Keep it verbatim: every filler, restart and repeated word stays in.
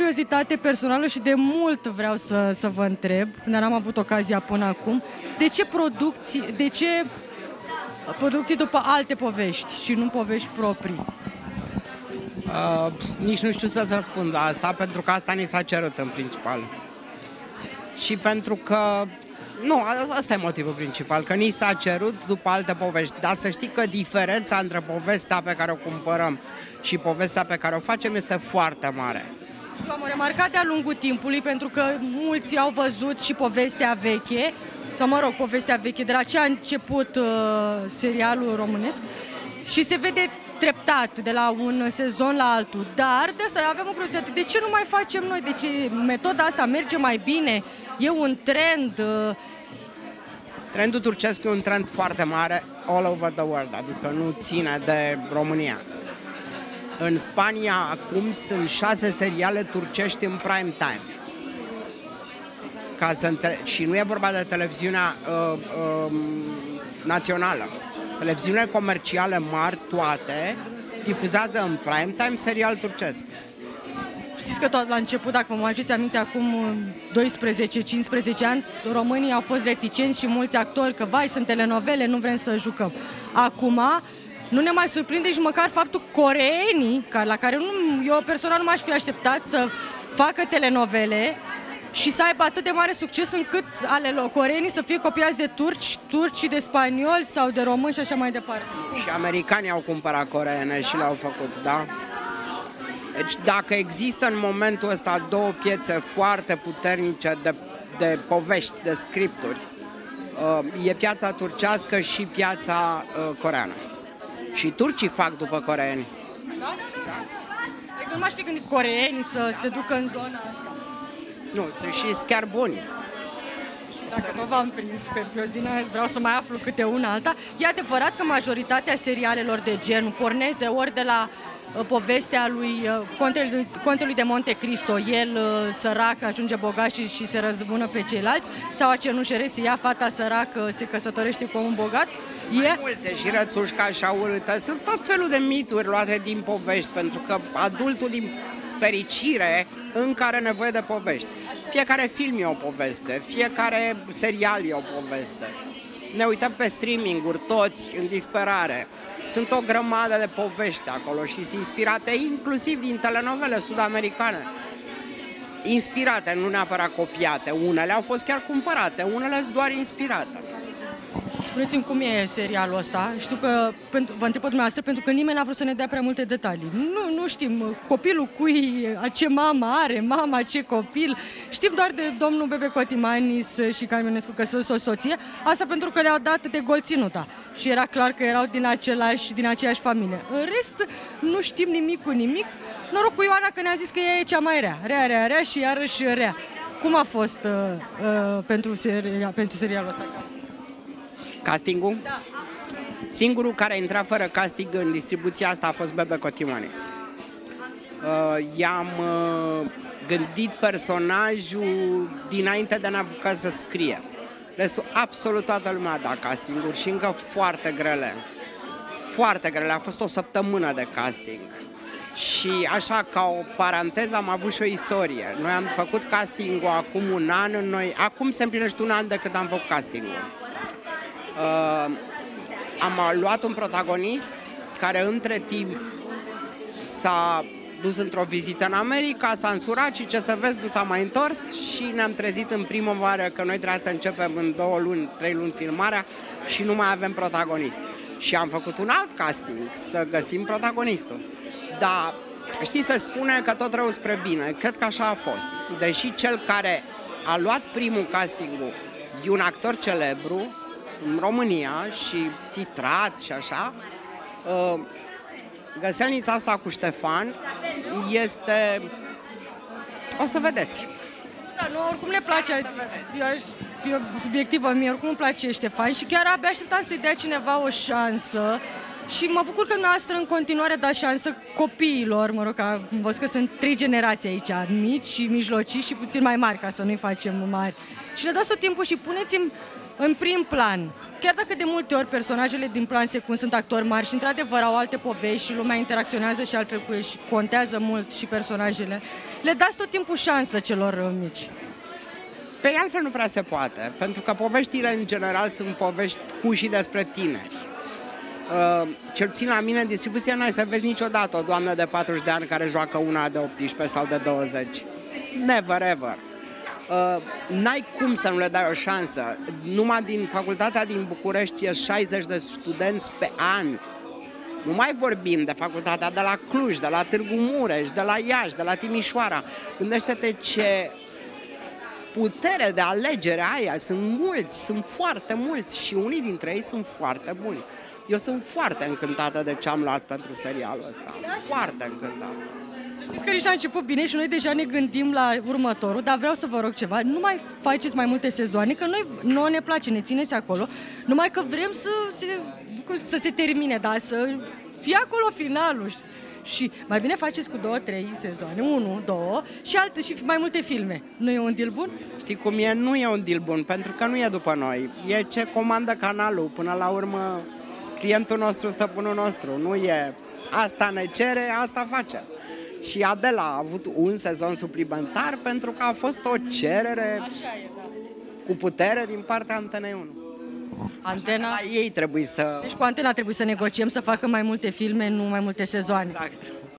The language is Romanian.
curiozitate personală și de mult vreau să, să vă întreb, dar n-am avut ocazia până acum, de ce producții, de ce producții după alte povești și nu povești proprii? Uh, nici nu știu să-ți răspund la asta, pentru că asta ni s-a cerut în principal. Și pentru că, nu, asta e motivul principal, că ni s-a cerut după alte povești. Dar să știi că diferența între povestea pe care o cumpărăm și povestea pe care o facem este foarte mare. Știu, am remarcat de-a lungul timpului, pentru că mulți au văzut și povestea veche, sau mă rog, povestea veche, de la ce a început uh, serialul românesc, și se vede treptat de la un sezon la altul. Dar de asta avem o curiozitate, de ce nu mai facem noi? De ce metoda asta merge mai bine? E un trend? Uh... Trendul turcesc e un trend foarte mare all over the world, adică nu ține de România. În Spania acum sunt șase seriale turcești în prime time. Ca să înțeleg. Și nu e vorba de televiziunea uh, uh, națională. Televiziunile comerciale mari, toate, difuzează în prime time serial turcesc. Știți că tot la început, dacă vă mai aduceți aminte, acum doisprezece cincisprezece ani, românii au fost reticenți și mulți actori că, vai, sunt telenovele, nu vrem să jucăm. Acum nu ne mai surprinde nici măcar faptul coreenii, la care nu, eu personal nu m-aș fi așteptat să facă telenovele și să aibă atât de mare succes încât ale coreenii să fie copiați de turci, turci de spanioli sau de români și așa mai departe. Și americanii au cumpărat coreene și le-au făcut, da? Deci dacă există în momentul ăsta două piețe foarte puternice de, de povești, de scripturi, e piața turcească și piața coreeană. Și turcii fac după coreeni. Da, da, da. Adică nu m-aș fi gândit coreenii să se ducă în zona asta. Nu, sunt și chiar buni. Dacă nu v-am prins, pentru că eu din aia vreau să mai aflu câte una alta. E adevărat că majoritatea serialelor de genul porneze ori de la uh, povestea lui uh, contelui, contelui de Monte Cristo, el uh, sărac ajunge bogat și, și se răzbună pe ceilalți, sau a cenușerei se ia fata săracă, se căsătorește cu un bogat. E multe, și Rățușca așa urâtă. Sunt tot felul de mituri luate din povești, pentru că adultul, din fericire, încă are nevoie de povești. Fiecare film e o poveste, fiecare serial e o poveste. Ne uităm pe streaming-uri toți în disperare. Sunt o grămadă de povești acolo și sunt inspirate inclusiv din telenovele sud-americane. Inspirate, nu neapărat copiate. Unele au fost chiar cumpărate, unele sunt doar inspirate. Spuneți-mi cum e serialul ăsta. Știu că, pentru, vă întreb pe dumneavoastră, pentru că nimeni n-a vrut să ne dea prea multe detalii. Nu, nu știm copilul cui, ce mamă are, mama ce copil. Știm doar de domnul Bebe Cotimanis și Camionescu că sunt o soție. Asta pentru că le-au dat de gol ținuta. Și era clar că erau din, același, din aceeași familie. În rest, nu știm nimic cu nimic. Noroc cu Ioana că ne-a zis că ea e cea mai rea. Rea, rea, rea și iarăși rea. Cum a fost uh, uh, pentru, seria, pentru serialul ăsta? Castingul? Da. Singurul care a intrat fără casting în distribuția asta a fost Bebe Cotimanis. Uh, I-am uh, gândit personajul dinainte de a ne apuca să scrie. Restul, absolut toată lumea a dat castinguri și încă foarte grele. Foarte grele. A fost o săptămână de casting. Și așa, ca o paranteză, am avut și o istorie. Noi am făcut castingul acum un an. Noi, acum se împlinește un an de când am făcut castingul. Uh, am luat un protagonist care între timp s-a dus într-o vizită în America, s-a însurat și ce să vezi, nu s-a mai întors și ne-am trezit în primăvară că noi trebuia să începem în două luni, trei luni filmarea și nu mai avem protagonist. Și am făcut un alt casting să găsim protagonistul. Dar știi, se spune că tot rău spre bine. Cred că așa a fost. Deși cel care a luat primul castingul e un actor celebru în România și titrat și așa, găselnița asta cu Ștefan este... O să vedeți. Da, nu, oricum ne place, eu aș fi subiectivă mie, oricum îmi place Ștefan și chiar abia așteptam să-i dea cineva o șansă și mă bucur că noastră în continuare da șansă copiilor, mă rog, că am văzut că sunt trei generații aici, mici, mijlocii și puțin mai mari, ca să nu-i facem mari. Și le dați tot timpul și puneți-mi în prim plan. Chiar dacă de multe ori personajele din plan secund sunt actori mari și într-adevăr au alte povești și lumea interacționează și altfel cu ei și contează mult și personajele, le dați tot timpul șansă celor mici. Pe altfel nu prea se poate, pentru că poveștile în general sunt povești cu și despre tineri. Uh, cel puțin la mine în distribuție n-ai să vezi niciodată o doamnă de patruzeci de ani care joacă una de optsprezece sau de douăzeci. Never ever. Uh, n-ai cum să nu le dai o șansă. Numai din facultatea din București e șaizeci de studenți pe an. Nu mai vorbim de facultatea de la Cluj, de la Târgu Mureș, de la Iași, de la Timișoara. Gândește-te ce putere de alegere aia. Sunt mulți, sunt foarte mulți și unii dintre ei sunt foarte buni. Eu sunt foarte încântată de ce am luat pentru serialul ăsta. Foarte încântată. Să știți că nici a început bine și noi deja ne gândim la următorul, dar vreau să vă rog ceva, nu mai faceți mai multe sezoane, că noi nouă ne place, ne țineți acolo, numai că vrem să se, să se termine, da, să fie acolo finalul. Și mai bine faceți cu două, trei sezoane, unu, două și alte și mai multe filme. Nu e un deal bun? Știi cum e? Nu e un deal bun, pentru că nu e după noi. E ce comandă canalul. Până la urmă, clientul nostru, stăpânul nostru. Nu e asta ne cere, asta facem. Și Adela a avut un sezon suplimentar pentru că a fost o cerere cu putere din partea Antenei unu. Antena? Ei trebuie să... Deci cu Antena trebuie să negociem să facă mai multe filme, nu mai multe sezoane. Exact.